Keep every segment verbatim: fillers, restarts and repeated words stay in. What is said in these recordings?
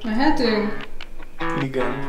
Mehetünk? Igen.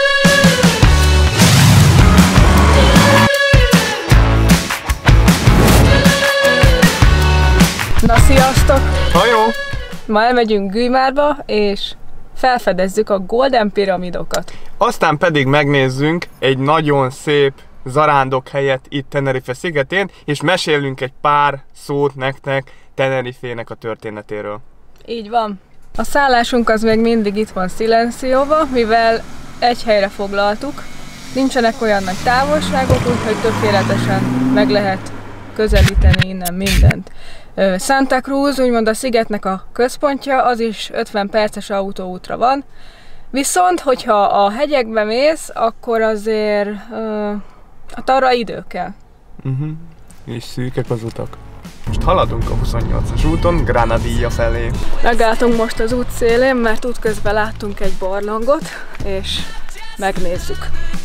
Na, sziasztok! Hajó! Ma elmegyünk Güimárba, és felfedezzük a Golden Piramidokat. Aztán pedig megnézzünk egy nagyon szép zarándok helyet itt Tenerife szigetén, és mesélünk egy pár szót nektek Tenerifének a történetéről. Így van. A szállásunk az még mindig itt van Silencióba, mivel egy helyre foglaltuk. Nincsenek olyan nagy távolságok, úgyhogy tökéletesen meg lehet közelíteni innen mindent. Santa Cruz, úgymond a szigetnek a központja, az is ötven perces autóútra van. Viszont, hogyha a hegyekbe mész, akkor azért uh, hát arra idő kell. Uh-huh. És szűkek az utak. Most haladunk a huszonnyolcas úton Granadilla felé. Megálltunk most az út szélén, mert útközben láttunk egy barlangot, és megnézzük.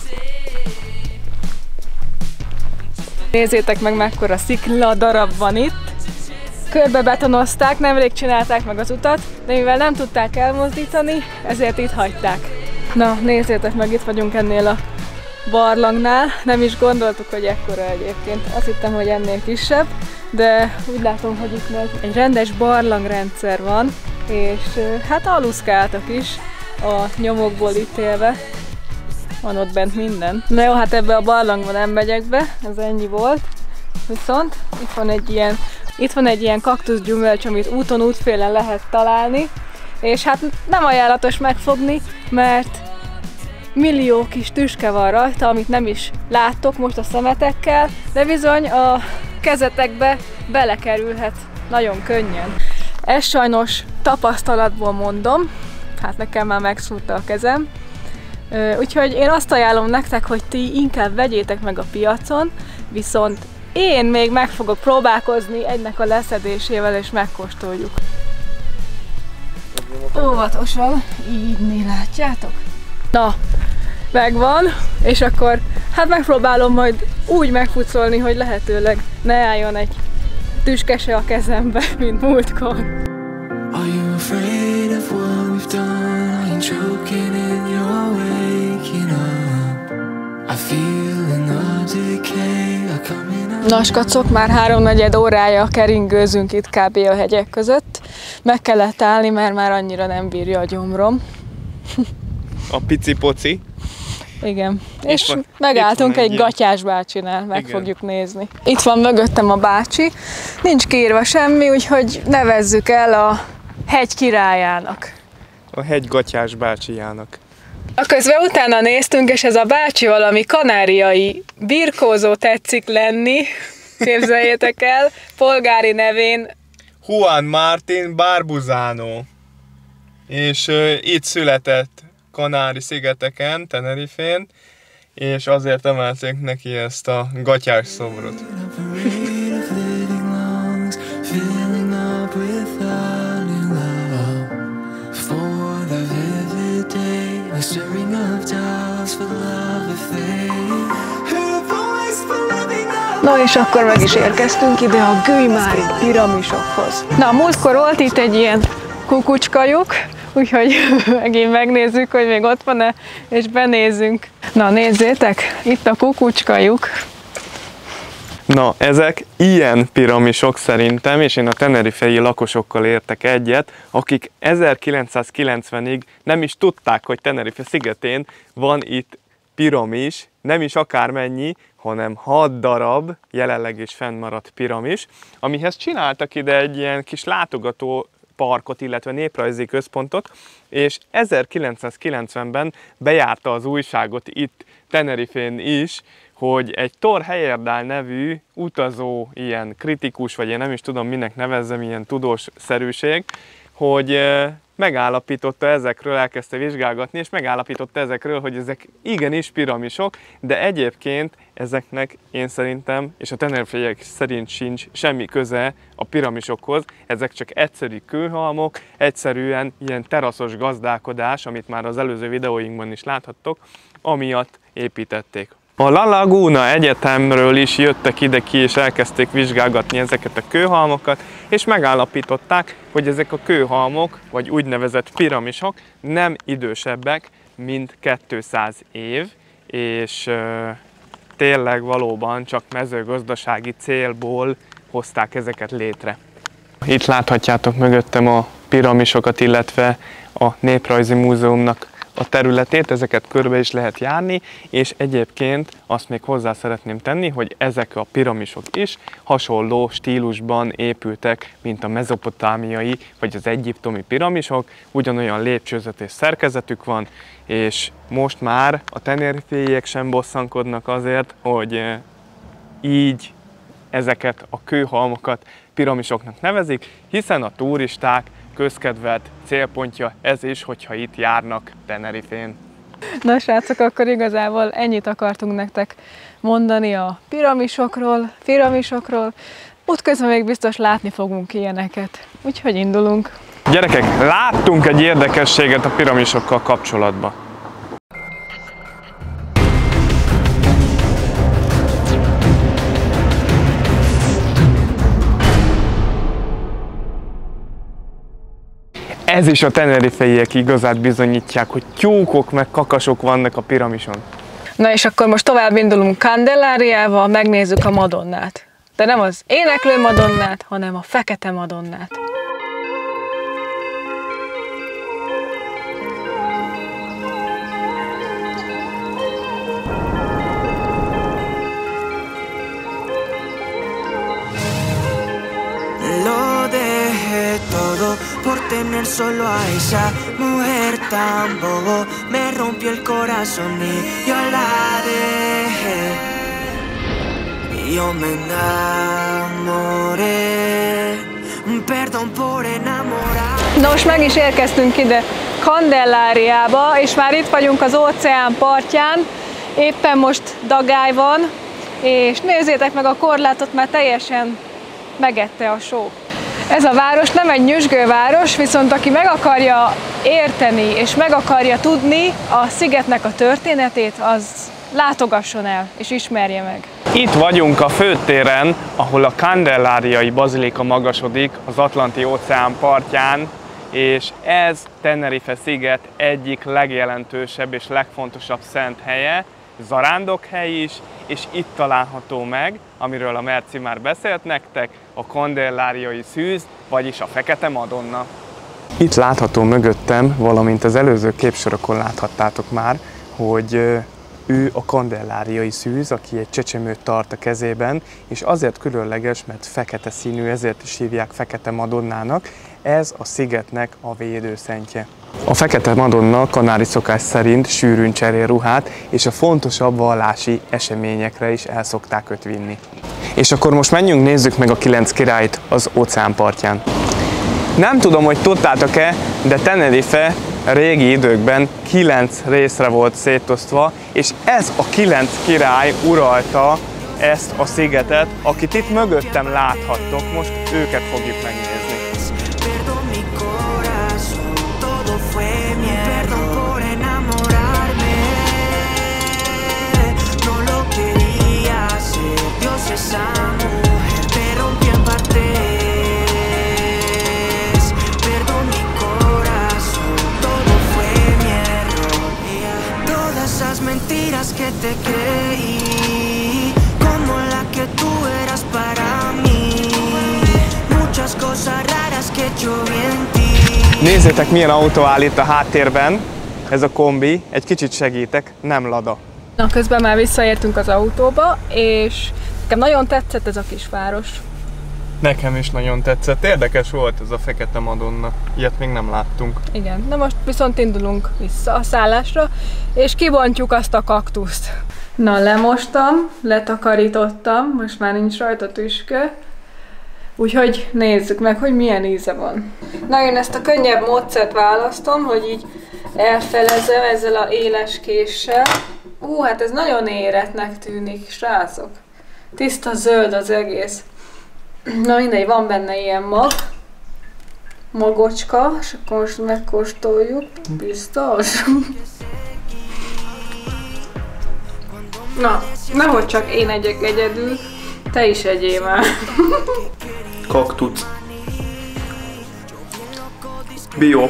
Nézzétek meg, mekkora szikla darab van itt. Körbe betonozták, nemrég csinálták meg az utat, de mivel nem tudták elmozdítani, ezért itt hagyták. Na, nézzétek meg, itt vagyunk ennél a barlangnál. Nem is gondoltuk, hogy ekkora egyébként. Azt hittem, hogy ennél kisebb, de úgy látom, hogy itt meg egy rendes barlangrendszer van, és hát aluszkáltak is a nyomokból ítélve. Van ott bent minden. Na jó, hát ebbe a barlangba nem megyek be, ez ennyi volt. Viszont itt van egy ilyen, itt van egy ilyen kaktuszgyümölcs, amit úton útfélen lehet találni, és hát nem ajánlatos megfogni, mert millió kis tüske van rajta, amit nem is láttok most a szemetekkel, de bizony a kezetekbe belekerülhet nagyon könnyen. Ezt sajnos tapasztalatból mondom, hát nekem már megszúrta a kezem. Úgyhogy én azt ajánlom nektek, hogy ti inkább vegyétek meg a piacon, viszont én még meg fogok próbálkozni egynek a leszedésével, és megkóstoljuk. Óvatosan, így látjátok? Na, megvan, és akkor hát megpróbálom majd úgy megpucolni, hogy lehetőleg ne álljon egy tüskese a kezembe, mint múltkor. Are you afraid of what we've done? Are you choking in your waking up? I feel another decay coming up. Na, skacok, már háromnegyed órája keringőzünk itt kb. A hegyek között. Meg kellett állni, mert már annyira nem bírja a gyomrom. A pici-poci. Igen. És, és megálltunk egy, egy gatyás bácsinál, meg igen. Fogjuk nézni. Itt van mögöttem a bácsi, nincs kiírva semmi, úgyhogy nevezzük el a hegy királyának. A hegy gatyás bácsijának. A közben utána néztünk, és ez a bácsi valami kanáriai birkózó tetszik lenni, képzeljétek el, polgári nevén Juan Martín Barbuzano. És uh, itt született Kanári-szigeteken, Tenerifén, és azért emelték neki ezt a gatyás szobrot. Na és akkor meg is érkeztünk ide a güimári piramisokhoz. Na, múltkor volt itt egy ilyen kukucskajuk, úgyhogy megint megnézzük, hogy még ott van-e, és benézzünk. Na, nézzétek, itt a kukucskajuk. Na, ezek ilyen piramisok szerintem, és én a tenerifei lakosokkal értek egyet, akik ezerkilencszázkilencvenig nem is tudták, hogy Tenerife szigetén van itt piramis, nem is akármennyi, hanem hat darab jelenleg is fennmaradt piramis, amihez csináltak ide egy ilyen kis látogató parkot, illetve néprajzi központot, és ezerkilencszázkilencvenben bejárta az újságot itt Tenerifén is, hogy egy Thor Heyerdahl nevű utazó, ilyen kritikus, vagy én nem is tudom minek nevezzem, ilyen tudós szerűség, hogy megállapította ezekről, elkezdte vizsgálgatni, és megállapította ezekről, hogy ezek igenis piramisok, de egyébként ezeknek én szerintem, és a tenerifeiek szerint sincs semmi köze a piramisokhoz, ezek csak egyszerű kőhalmok, egyszerűen ilyen teraszos gazdálkodás, amit már az előző videóinkban is láthattok, amiatt építették. A La Laguna Egyetemről is jöttek ide ki, és elkezdték vizsgálgatni ezeket a kőhalmokat, és megállapították, hogy ezek a kőhalmok, vagy úgynevezett piramisok nem idősebbek, mint kétszáz év, és uh, tényleg valóban csak mezőgazdasági célból hozták ezeket létre. Itt láthatjátok mögöttem a piramisokat, illetve a Néprajzi Múzeumnak a területét, ezeket körbe is lehet járni, és egyébként azt még hozzá szeretném tenni, hogy ezek a piramisok is hasonló stílusban épültek, mint a mezopotámiai vagy az egyiptomi piramisok, ugyanolyan lépcsőzetes szerkezetük van, és most már a teneriféiek sem bosszankodnak azért, hogy így ezeket a kőhalmokat piramisoknak nevezik, hiszen a turisták közkedvelt célpontja ez is, hogyha itt járnak Tenerifén. Na srácok, akkor igazából ennyit akartunk nektek mondani a piramisokról, piramisokról. Útközben még biztos látni fogunk ilyeneket, úgyhogy indulunk. Gyerekek, láttunk egy érdekességet a piramisokkal kapcsolatban. Ez is a tenerifeiek igazát bizonyítják, hogy tyúkok meg kakasok vannak a piramison. Na és akkor most tovább indulunk Candelariával, megnézzük a Madonnát. De nem az éneklő Madonnát, hanem a fekete Madonnát. Por tener solo a esa mujer tan bobo, me rompió el corazón y yo la dejé. Yo me enamoré, perdón por enamorar. Nos, meg is érkeztünk ide Candellariába, és már itt vagyunk az óceán partján. Éppen most dagály van, és nézzétek meg a korlátot, mert teljesen megette a só. Ez a város nem egy nyüzsgőváros, viszont aki meg akarja érteni és meg akarja tudni a szigetnek a történetét, az látogasson el és ismerje meg. Itt vagyunk a főtéren, ahol a Candellariai bazilika magasodik az Atlanti-óceán partján, és ez Tenerife sziget egyik legjelentősebb és legfontosabb szent helye, zarándokhely is, és itt található meg, amiről a Merci már beszélt nektek, a Candellariai szűz, vagyis a Fekete Madonna. Itt látható mögöttem, valamint az előző képsorokon láthattátok már, hogy ő a Candellariai szűz, aki egy csecsemőt tart a kezében, és azért különleges, mert fekete színű, ezért is hívják Fekete Madonnának, ez a szigetnek a védőszentje. A Fekete Madonna kanári szokás szerint sűrűn cserél ruhát, és a fontosabb vallási eseményekre is el szokták őt vinni. És akkor most menjünk, nézzük meg a kilenc királyt az óceánpartján. Nem tudom, hogy tudtátok-e, de Tenerife régi időkben kilenc részre volt szétosztva, és ez a kilenc király uralta ezt a szigetet, akit itt mögöttem láthattok, most őket fogjuk megnézni. Que te creí como la que tú eras para mí, muchas cosas raras que yo vi en ti. Nézzétek, milyen autó áll itt a háttérben, ez a kombi, egy kicsit segítek, nem Lada. Na, közben már visszaértünk az autóba, és nekem nagyon tetszett ez a kisváros. Nekem is nagyon tetszett, érdekes volt ez a Fekete Madonna, ilyet még nem láttunk. Igen, na most viszont indulunk vissza a szállásra, és kibontjuk azt a kaktuszt. Na, lemostam, letakarítottam, most már nincs rajta tüskö, úgyhogy nézzük meg, hogy milyen íze van. Na, én ezt a könnyebb módszert választom, hogy így elfelezem ezzel a éles késsel. Ú, hát ez nagyon éretnek tűnik, srácok. Tiszta zöld az egész. Na mindegy, van benne ilyen mag, magocska, és akkor most megkóstoljuk, biztos. Na, nehogy csak én egyek egyedül, te is egyél már. Kaktusz. Bio.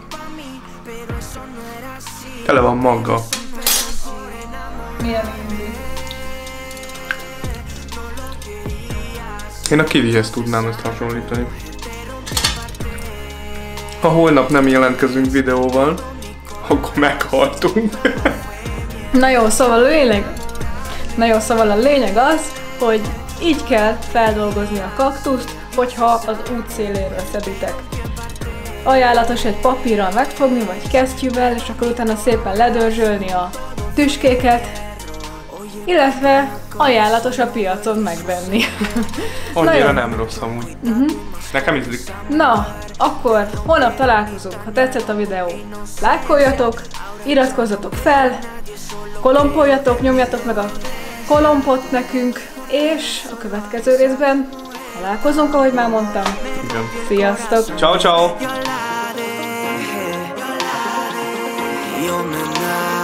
Tele van maggal. Milyen indi? Én a kiwihez tudnám ezt hasonlítani. Ha holnap nem jelentkezünk videóval, akkor meghaltunk. Na jó, szóval a lényeg... Na jó, szóval a lényeg az, hogy így kell feldolgozni a kaktuszt, hogyha az út széléről szeditek. Ajánlatos egy papírral megfogni, vagy kesztyűvel, és akkor utána szépen ledörzsölni a tüskéket, illetve ajánlatos a piacon megvenni. Annyira nem rossz amúgy. Uh-huh. Nekem ízlik. Na, akkor holnap találkozunk. Ha tetszett a videó, lájkoljatok, iratkozzatok fel, kolompoljatok, nyomjatok meg a kolompot nekünk, és a következő részben találkozunk, ahogy már mondtam. Igen. Sziasztok! Ciao, ciao! Yo me